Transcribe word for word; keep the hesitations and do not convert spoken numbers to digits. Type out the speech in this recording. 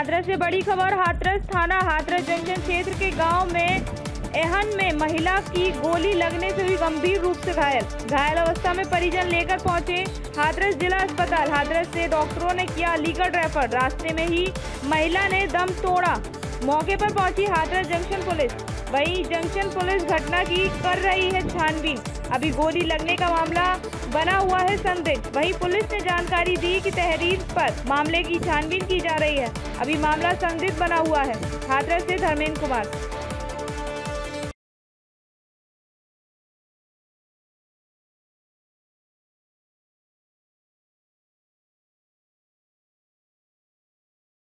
हाथरस से बड़ी खबर। हाथरस थाना हाथरस जंक्शन क्षेत्र के गांव में एहन में महिला की गोली लगने से हुई गंभीर रूप से घायल। घायल अवस्था में परिजन लेकर पहुंचे हाथरस जिला अस्पताल। हाथरस से डॉक्टरों ने किया अलीगढ़ रेफर। रास्ते में ही महिला ने दम तोड़ा। मौके पर पहुंची हाथरस जंक्शन पुलिस। वहीं जंक्शन पुलिस घटना की कर रही है छानबीन। अभी गोली लगने का मामला बना हुआ है संदिग्ध। वहीं पुलिस ने जानकारी दी कि तहरीर पर मामले की छानबीन की जा रही है। अभी मामला संदिग्ध बना हुआ है। हाथरस से धर्मेंद्र कुमार।